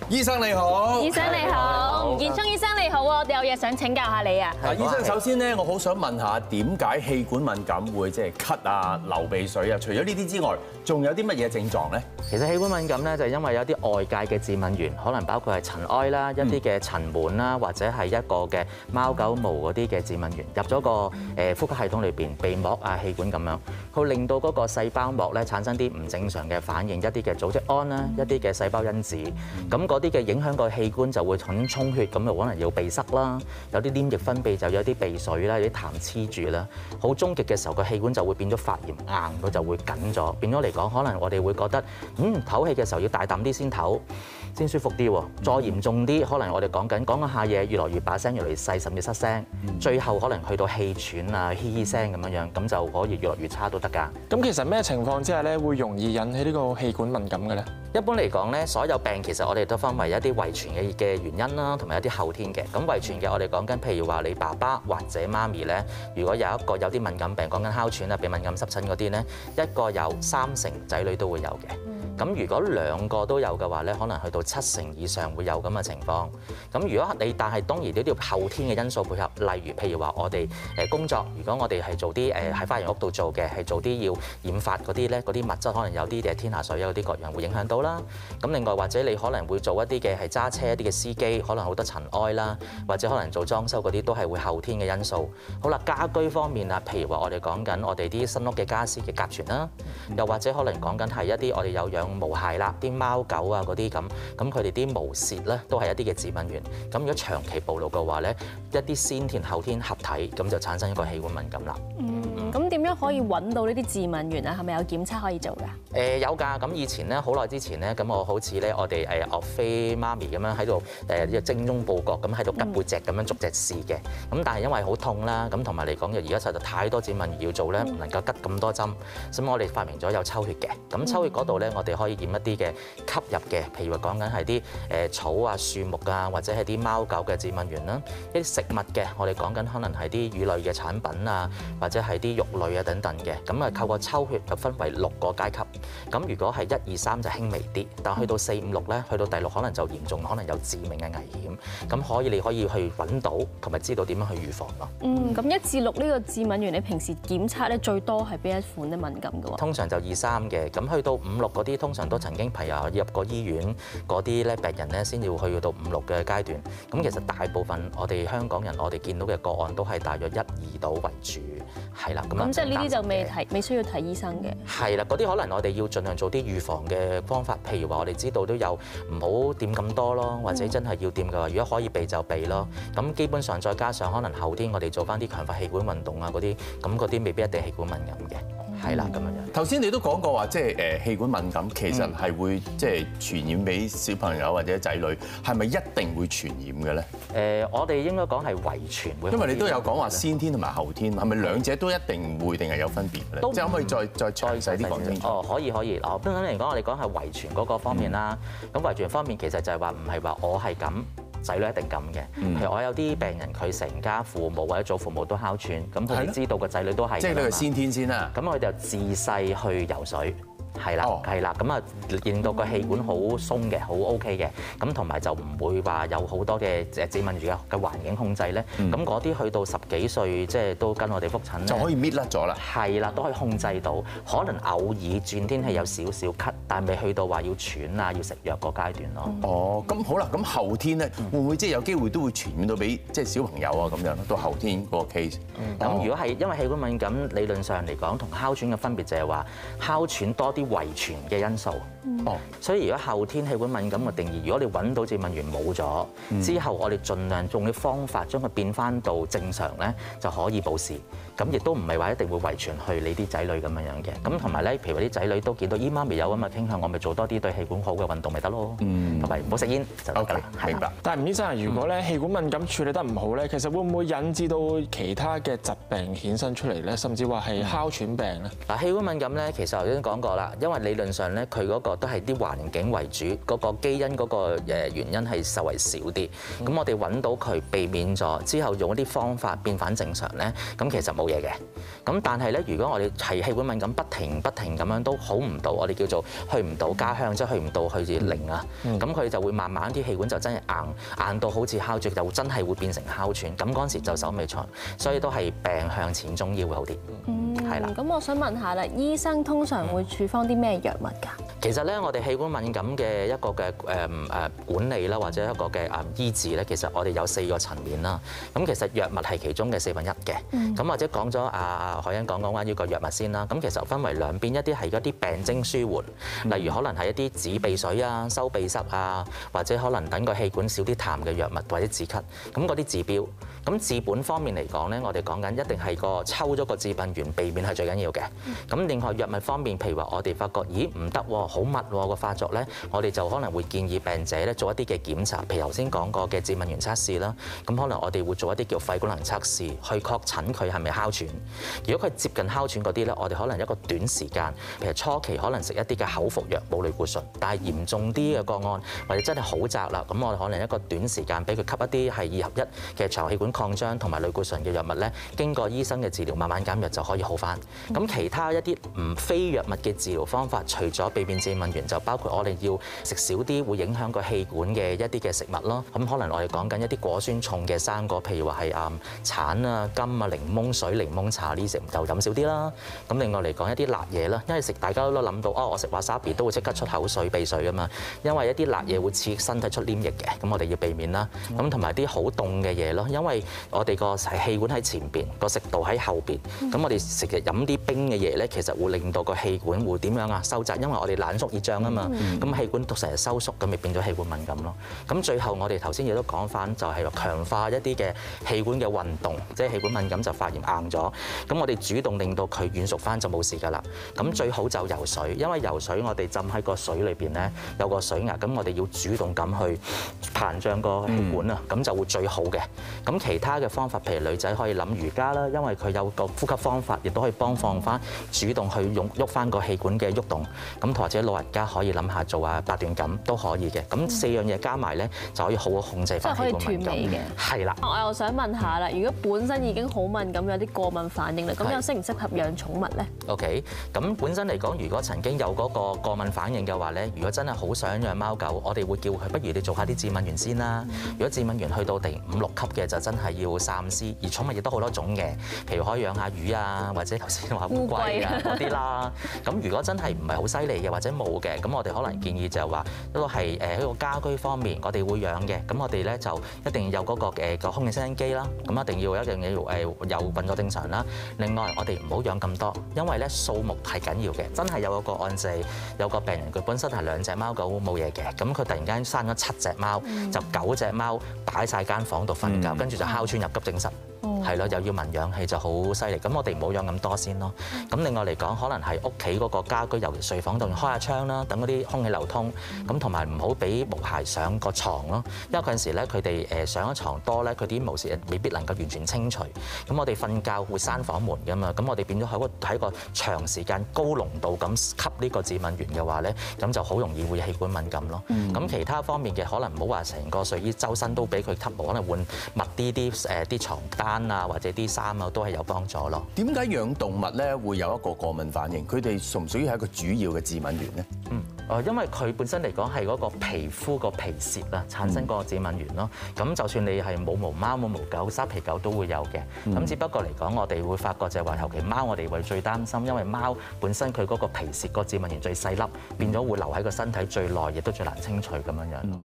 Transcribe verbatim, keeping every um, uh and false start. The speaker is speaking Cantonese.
醫生你好， 醫生你好，吳建聰醫生你好，我哋有嘢想請教下你啊。 嗱，醫生首先咧，我好想問下點解氣管敏感會即係咳啊、流鼻水啊？除咗呢啲之外，仲有啲乜嘢症狀咧？ 其實氣管敏感咧就係因為有啲外界嘅致敏源，可能包括係塵埃啦、一啲嘅塵蟎啦，或者係一個嘅貓狗毛嗰啲嘅致敏源入咗個誒呼吸系統裏邊，鼻膜啊、氣管咁樣，佢令到嗰個細胞膜咧產生啲唔正常嘅反應，一啲嘅組織胺啦、一啲嘅細胞因子，咁嗰啲嘅影響個器官就會重充血，咁就可能要鼻塞啦，有啲黏液分泌就有啲鼻水啦，有啲痰黐住啦，好終極嘅時候個氣管就會變咗發炎硬，佢就會緊咗，變咗嚟講可能我哋會覺得嗯唞氣嘅時候要大啖啲先唞，先舒服啲喎。再嚴重啲，可能我哋講緊講緊下嘢，越來越把聲越嚟越細，甚至失聲，最後可能去到氣喘啊、嘻嘻聲咁樣樣，咁就可以越來越差都得㗎。 咁其實咩情況之下咧會容易引起呢個氣管敏感嘅咧？ 一般嚟講咧，所有病其實我哋都分為一啲遺傳嘅嘅原因啦，同埋一啲後天嘅。咁遺傳嘅我哋講緊，譬如話你爸爸或者媽咪咧，如果有一個有啲敏感病，講緊哮喘啊、鼻敏感濕疹嗰啲咧，一個有三成仔女都會有嘅。咁如果兩個都有嘅話咧，可能去到七成以上會有咁嘅情況。咁如果你但係當然呢啲後天嘅因素配合，例如譬如話我哋誒工作，如果我哋係做啲誒喺花園屋度做嘅，係做啲要染髮嗰啲咧，嗰啲物質可能有啲誒天下水啊嗰啲各樣會影響到啦。咁另外或者你可能會做一啲嘅係揸車一啲嘅司機，可能好多塵埃啦，或者可能做裝修嗰啲都係會後天嘅因素。好啦，家居方面啊，譬如話我哋講緊我哋啲新屋嘅家私嘅甲醛啦，又或者可能講緊係一啲我哋有養毛孩啦，啲貓狗啊嗰啲咁，咁佢哋啲毛屑咧都係一啲嘅致敏源。咁如果長期暴露嘅話咧，一啲先天後天合體，咁就產生一個氣管敏感啦。 嗯，咁點樣可以揾到呢啲致敏源啊？係咪有檢測可以做㗎？ 誒有㗎，咁以前咧好耐之前咧，咁我好似咧我哋誒岳飛媽咪咁樣喺度誒精忠報國咁喺度拮背脊咁樣逐隻試嘅。咁但係因為好痛啦，咁同埋嚟講，而家實在太多致敏源要做咧，唔能夠拮咁多針，所以我哋發明咗有抽血嘅。咁抽血嗰度咧，我哋可以驗一啲嘅吸入嘅，譬如話講緊係啲誒草啊、樹木啊，或者係啲貓狗嘅致敏源啦。一啲食物嘅，我哋講緊可能係啲魚類嘅產品啊，或者係啲肉類啊等等嘅。咁啊，透過抽血就分為六個階級。咁如果係一二三就輕微啲，但去到四五六咧，去到第六可能就嚴重，可能有致命嘅危險。咁可以你可以去揾到同埋知道點樣去預防咯。 嗯，咁一至六呢個致敏源，你平時檢測咧最多係邊一款咧敏感嘅喎？ 通常就二三嘅，咁去到五六嗰啲，通常都曾經朋友入過醫院嗰啲咧病人咧，先要去到五六嘅階段。咁其實大部分我哋香港人，我哋見到嘅個案都係大約一二度為主，係啦。咁即係呢啲就未睇，未需要睇醫生嘅。 係啦，嗰啲可能我哋要盡量做啲預防嘅方法，譬如話我哋知道都有唔好掂咁多咯，或者真係要掂嘅話，如果可以避就避咯。咁基本上再加上可能後天我哋做翻啲強化氣管運動啊嗰啲，咁嗰啲未必一定氣管敏感嘅，係啦咁樣樣。 頭先你都講過話，即係誒氣管敏感其實係會即係傳染俾小朋友或者仔女，係咪一定會傳染嘅咧？ 誒，我哋應該講係遺傳會。 因為你都有講話先天同埋後天，係咪兩者都一定會定係有分別嘅咧？即係可唔可以再再詳細啲講清楚？ 哦，可以可以。嗱，一般嚟講，我哋講係遺傳嗰個方面啦。咁遺傳方面其實就係話唔係話我係咁，仔女一定咁嘅。譬如我有啲病人，佢成家父母或者祖父母都哮喘，咁佢哋知道個仔女都係。 即係你係先天先啦。 咁佢哋就自細去游水。係啦，係啦，咁啊令到個氣管好鬆嘅，好 OK 嘅，咁同埋就唔會話有好多嘅誒致敏源嘅環境控制咧。咁嗰啲去到十幾歲，即係都跟我哋覆診就可以搣甩咗啦。 係啦，都可以控制到，可能偶爾轉天氣有少少咳，但未去到話要喘啊、要食藥個階段咯。 哦，咁好啦，咁後天咧會唔會即係有機會都會傳染到俾即係小朋友啊咁樣到後天嗰個 case？ 咁如果係因為氣管敏感，理論上嚟講同哮喘嘅分別就係話哮喘多啲遺傳嘅因素，哦，所以如果後天氣管敏感嘅定義，如果你揾到致敏源冇咗之後，我哋盡量用啲方法將佢變翻到正常咧，就可以保持。咁亦都唔係話一定會遺傳去你啲仔女咁樣樣嘅。咁同埋咧，譬如話啲仔女都見到姨媽咪有咁嘅傾向，我咪做多啲對氣管好嘅運動咪得咯。同埋唔好食煙就得㗎啦。 明白。 但係吳醫生啊，如果咧氣管敏感處理得唔好咧，其實會唔會引致到其他嘅疾病衍生出嚟咧？甚至話係哮喘病咧？ 嗱，氣管敏感咧，其實頭先講過啦， 因為理論上咧，佢嗰個都係啲環境為主，嗰、嗰個基因嗰個誒原因係稍為少啲。咁、嗯、我哋揾到佢避免咗之後，用一啲方法變返正常咧，咁其實冇嘢嘅。咁但係咧，如果我哋係氣管敏感不停不停咁樣都好唔到，我哋叫做去唔到家鄉，即係去唔到去至零啊。咁佢、嗯、就會慢慢啲氣管就真係硬硬到好似哮喘，就真係會變成哮喘。咁嗰陣時就手尾錯，所以都係病向淺中醫會好啲。 嗯， 係啦。 咁我想問下啦，醫生通常會處方啲咩藥物㗎？ 其實咧，我哋氣管敏感嘅一個嘅誒誒管理啦，或者一個嘅誒醫治咧，其實我哋有四個層面啦。咁其實藥物係其中嘅四分一嘅。咁、嗯、或者講咗阿阿海欣講講關於個藥物先啦。咁其實分為兩邊，一啲係一啲病徵舒緩，例如可能係一啲止鼻水啊、收鼻塞啊，或者可能等個氣管少啲痰嘅藥物，或者止咳。咁嗰啲治標。咁治本方面嚟講咧，我哋講緊一定係個抽咗個致病源，避免係最緊要嘅。咁另外藥物方面，譬如話我哋發覺，咦唔得喎，好密喎個發作咧，我哋就可能會建議病者咧做一啲嘅檢查，譬如頭先講過嘅致敏原測試啦。咁可能我哋會做一啲叫肺功能測試，去確診佢係咪哮喘。如果佢接近哮喘嗰啲咧，我哋可能一個短時間，譬如初期可能食一啲嘅口服藥冇類固醇，但係嚴重啲嘅個案或者真係好窄啦，咁我哋可能一個短時間俾佢吸一啲係二合一嘅長氣管擴張同埋類固醇嘅藥物咧，經過醫生嘅治療，慢慢減藥就可以好返。咁其他一啲唔非藥物嘅治療方法，除咗避免致敏原，就包括我哋要食少啲會影響個氣管嘅一啲嘅食物咯。咁可能我哋講緊一啲果酸重嘅生果，譬如話係啊橙啊、柑啊、檸檬水、檸檬茶呢食就飲少啲啦。咁另外嚟講一啲辣嘢啦，因為食大家都諗到哦，我食 wasabi 都會即刻出口水、鼻水㗎嘛。因為一啲辣嘢會刺激身體出黏液嘅，咁我哋要避免啦。咁同埋啲好凍嘅嘢咯，因為我哋個氣管喺前邊，個食道喺後邊。咁我哋成日飲啲冰嘅嘢咧，其實會令到個氣管會點樣啊收窄，因為我哋冷縮熱脹啊嘛。咁氣管都成日收縮，咁咪變咗氣管敏感咯。咁最後我哋頭先亦都講翻，就係話強化一啲嘅氣管嘅運動，即係氣管敏感就發炎硬咗。咁我哋主動令到佢軟熟翻就冇事㗎啦。咁最好就游水，因為游水我哋浸喺個水裏邊咧有個水壓，咁我哋要主動咁去膨脹個氣管啊，咁、嗯、就會最好嘅。咁其他嘅方法，譬如女仔可以諗瑜伽啦，因為佢有個呼吸方法，亦都可以幫放翻主動去用喐翻個氣管嘅喐動。咁或者老人家可以諗下做下八段錦都可以嘅。咁四樣嘢加埋咧，就可以好好控制翻氣管敏感。即係可以斷尾嘅。係啦。我又想問下啦，如果本身已經好敏感，有啲過敏反應啦，咁又適唔適合養寵物咧 ？OK，咁本身嚟講，如果曾經有嗰個過敏反應嘅話咧，如果真係好想養貓狗，我哋會叫佢不如你做下啲致敏原先啦。如果致敏原去到第五六級嘅，就真係要三思。而寵物亦都好多種嘅，譬如可以養下魚啊，或者頭先話烏龜啊嗰啲啦。咁如果真係唔係好犀利嘅，或者冇嘅，咁我哋可能建議就係話一個係誒一個家居方面，我哋會養嘅。咁我哋咧就一定有嗰個誒個空氣清新機啦。咁一定要一樣嘢誒有運作正常啦。另外我哋唔好養咁多，因為咧數目係緊要嘅。真係有個個案就係有個病人佢本身係兩隻貓狗冇嘢嘅，咁佢突然間生咗七隻貓，嗯、就九隻貓擺晒間房度瞓覺，嗯、跟住就哮喘入急症室。係咯，又要聞氧氣就好犀利，咁我哋唔好養咁多先咯。咁另外嚟講，可能係屋企嗰個家居，尤其睡房度開下窗啦，等嗰啲空氣流通。咁同埋唔好俾毛孩上個床咯，因為嗰陣時咧佢哋誒上咗床多咧，佢啲毛屑未必能夠完全清除。咁我哋瞓覺會閂房門㗎嘛，咁我哋變咗喺個喺個長時間高濃度咁吸呢個致敏原嘅話咧，咁就好容易會氣管敏感咯。咁、嗯、其他方面嘅可能唔好話成個睡衣周身都俾佢吸毛，可能換密啲啲誒啲床單啊，或者啲衫啊，都係有幫助咯。點解養動物咧會有一個過敏反應？佢哋屬唔屬於係一個主要嘅致敏源咧？嗯，誒，因為佢本身嚟講係嗰個皮膚個皮屑啊，產生嗰個致敏源咯。咁、嗯、就算你係冇毛貓冇毛狗，沙皮狗都會有嘅。咁、嗯、只不過嚟講，我哋會發覺就係話，尤其貓我哋會最擔心，因為貓本身佢嗰個皮屑個致敏源最細粒，變咗會留喺個身體最耐，亦都最難清除咁樣樣。